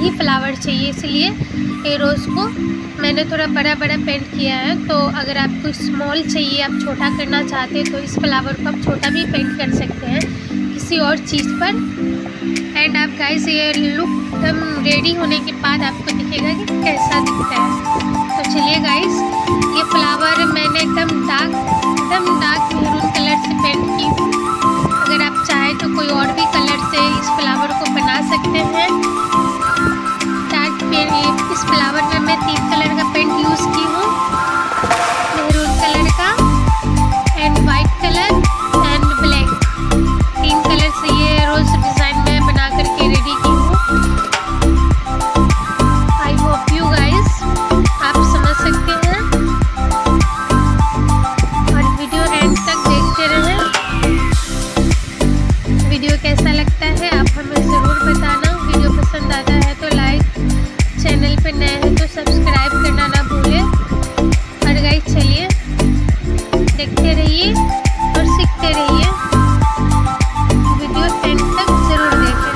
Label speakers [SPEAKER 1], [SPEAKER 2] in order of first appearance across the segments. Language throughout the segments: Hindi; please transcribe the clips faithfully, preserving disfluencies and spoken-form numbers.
[SPEAKER 1] ही फ्लावर चाहिए, इसलिए ये रोज़ को मैंने थोड़ा बड़ा बड़ा पेंट किया है। तो अगर आपको स्मॉल चाहिए, आप छोटा करना चाहते हैं, तो इस फ्लावर को आप छोटा भी पेंट कर सकते हैं किसी और चीज़ पर। एंड आप गाइस ये लुक एकदम रेडी होने के बाद आपको दिखेगा कि कैसा दिखता है। तो चलिए गाइस, ये फ्लावर मैंने एकदम डार्क एकदम डार्क मैरून कलर से पेंट की हूँ। अगर आप चाहें तो कोई और भी कलर से इस फ्लावर को बना सकते हैं। डार्क पेंट इस फ्लावर में मैं तीन कलर का पेंट यूज़ की हूँ, मैरून कलर का and white colour and black. तीन कलर से ये रोज़ डिज़ाइन में बना करके रेडी की हूँ। आई होप यू गाइस आप समझ सकते हैं और वीडियो एंड तक देखते रहें। वीडियो कैसा लगता है आप हमें ज़रूर बताना। वीडियो पसंद आता है तो लाइक, चैनल पर नए हैं तो सब्सक्राइब करना ना भूलें। और गाइस चलिए देखते रहिए और सीखते रहिए। वीडियो एंड तक ज़रूर देखें।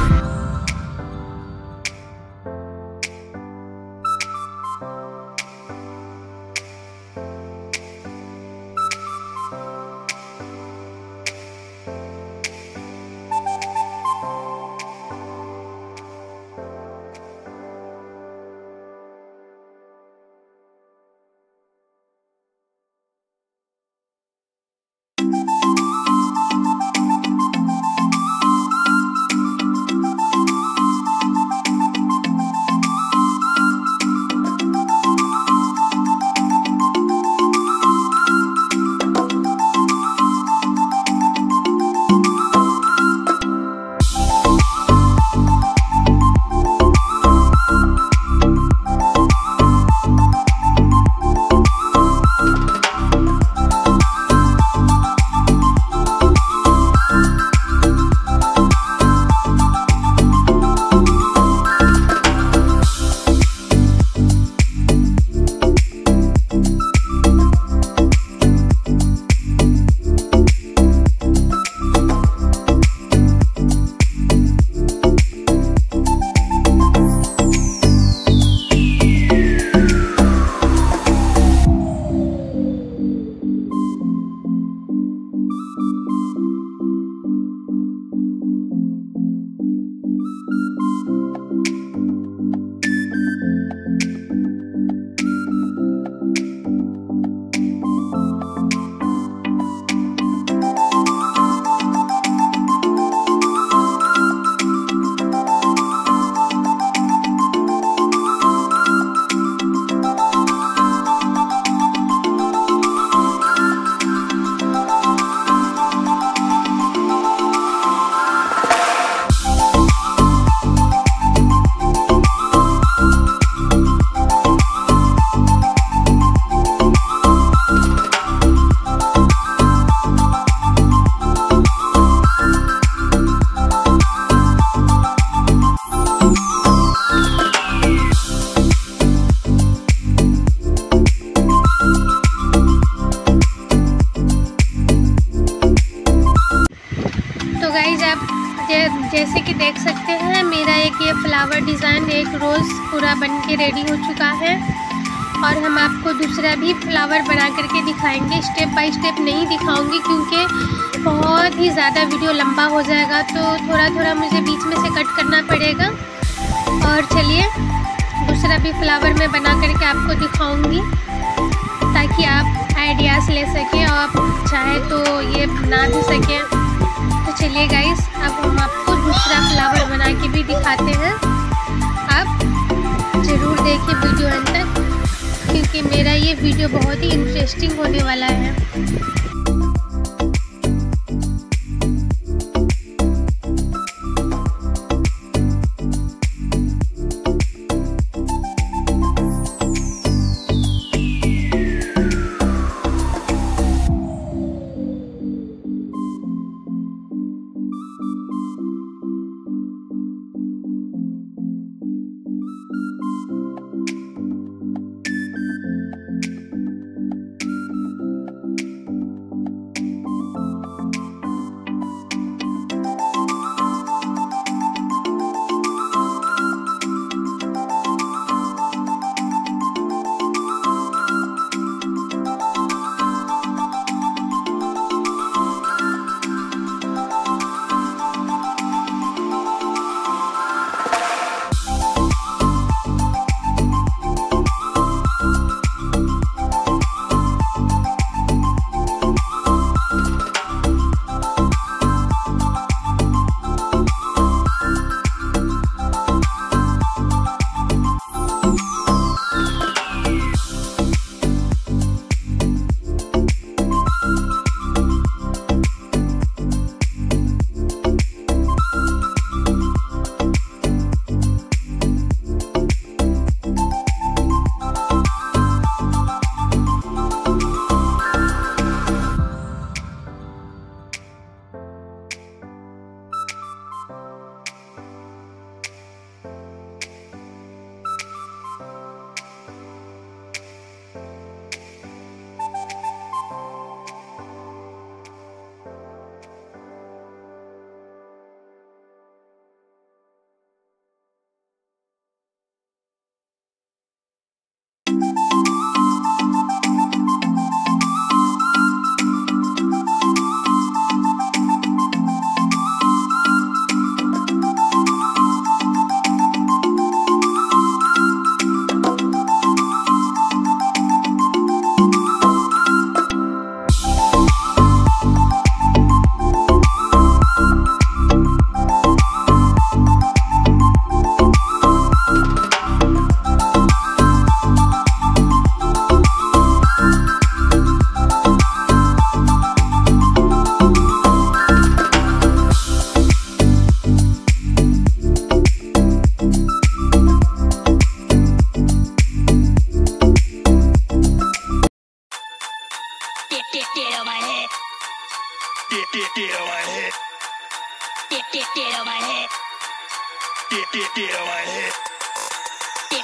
[SPEAKER 1] जैसे कि देख सकते हैं मेरा एक ये फ्लावर डिज़ाइन एक रोज़ पूरा बन के रेडी हो चुका है। और हम आपको दूसरा भी फ्लावर बना करके दिखाएंगे। स्टेप बाय स्टेप नहीं दिखाऊंगी क्योंकि बहुत ही ज़्यादा वीडियो लंबा हो जाएगा, तो थोड़ा थोड़ा मुझे बीच में से कट करना पड़ेगा। और चलिए दूसरा भी फ्लावर मैं बना करके आपको दिखाऊंगी ताकि आप आइडियाज़ ले सकें और आप चाहे तो ये बना भी सकें। तो चलिए गाइस, अब हम आपको दूसरा फ्लावर बना के भी दिखाते हैं। आप ज़रूर देखिए वीडियो अंत तक क्योंकि मेरा ये वीडियो बहुत ही इंटरेस्टिंग होने वाला है।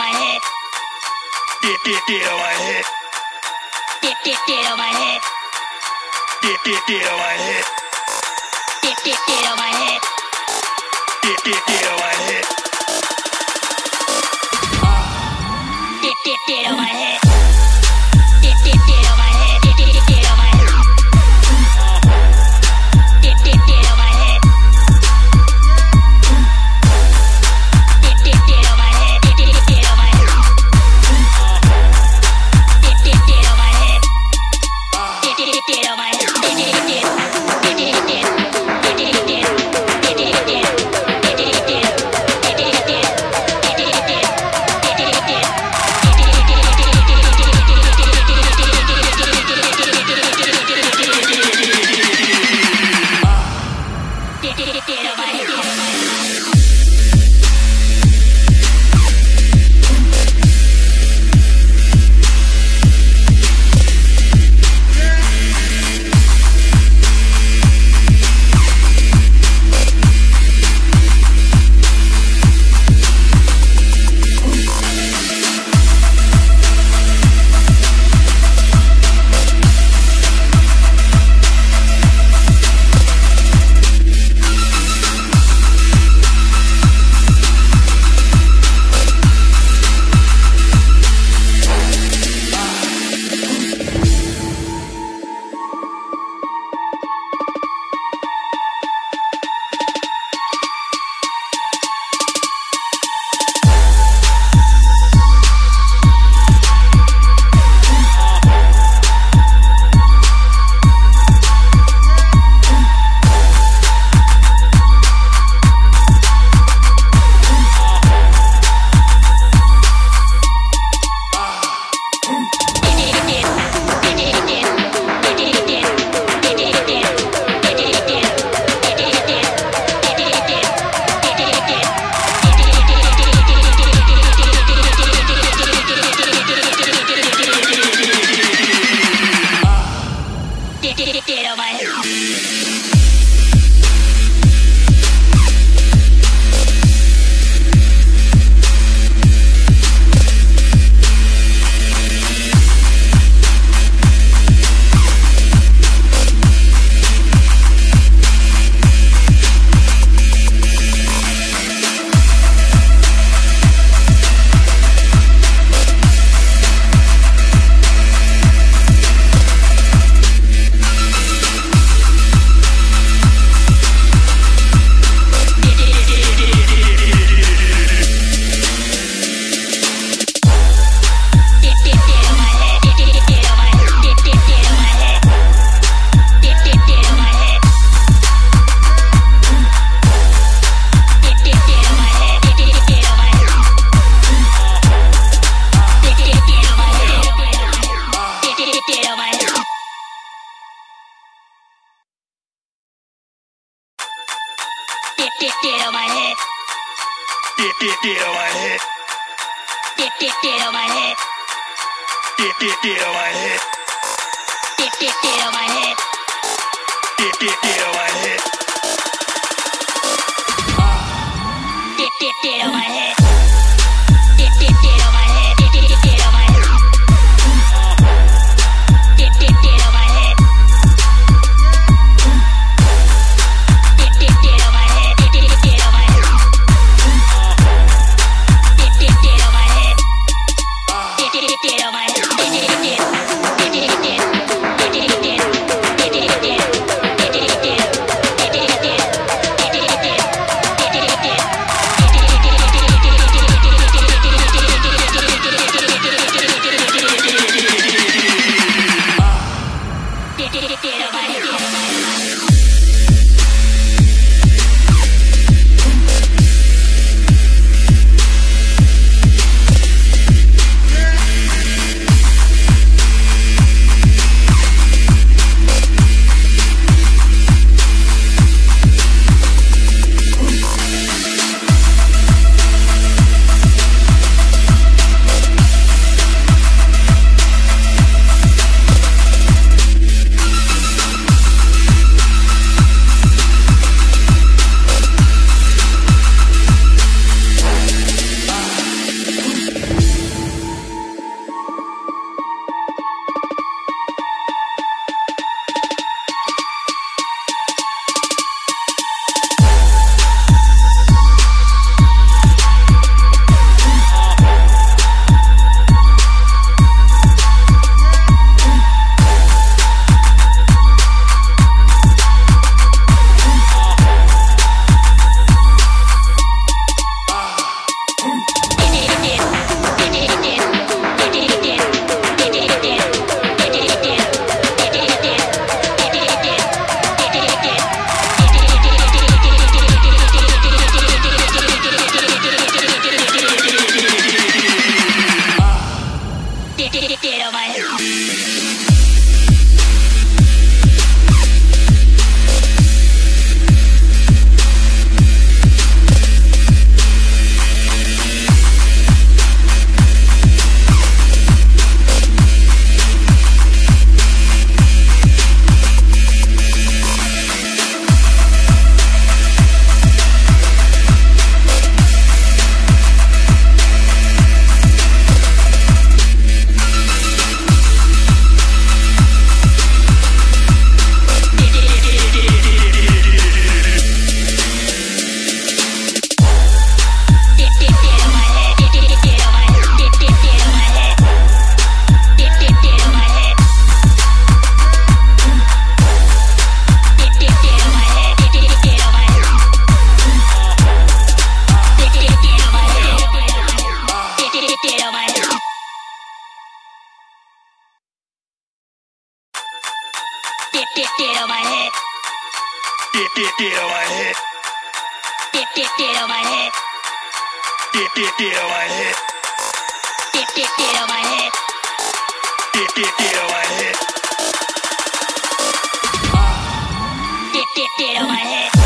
[SPEAKER 2] my head. Get get get on my head. Get get get on my head. Get get get on my head. Get get get on my head. Get get get on my head. Get get get on my head. Get get get on my head. Get get get on my head. Get get get on my head. Get get get on my head. Get get get on my head. Get get get on my head. Get get get on my head. Get get get. Get get get. Get get get. Get get get. Get get get. Get get get. Get get get. Get get get. Get get on my head. Get get get on my head. Get get get on my head. Get get get on my head. Get get get on my head. Get get get on my head. Get get get on my head. Get get get on my head. Get get get on my head. Get get get on my head. Get get get on my head. Get get get on my head. Get get get on my head. Get get get on my head. Get get get. Get get get. Get get get. Get get get. Get get get. Get get get. Get get get. Get get get. Get get get. Get on my head. Get get get on my head. Get get get on my head. Get get get on my head. Get get get on my head. Get get get on my head. Get get get on my head.